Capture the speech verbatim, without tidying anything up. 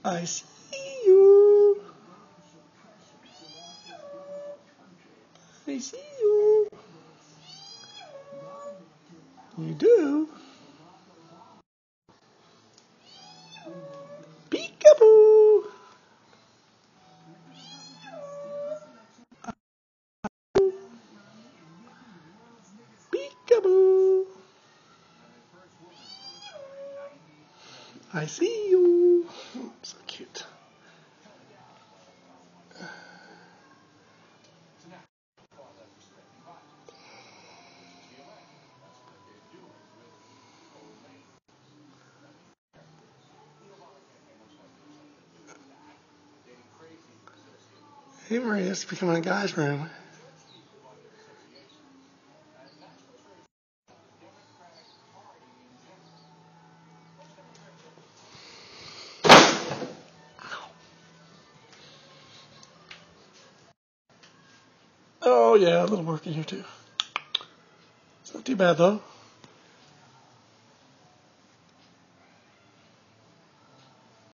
I see you. I see you. You do. Peekaboo. Peekaboo. I see you. So cute. Hey Maria, it's becoming a guy's room. Oh yeah, a little work in here too. It's not too bad though.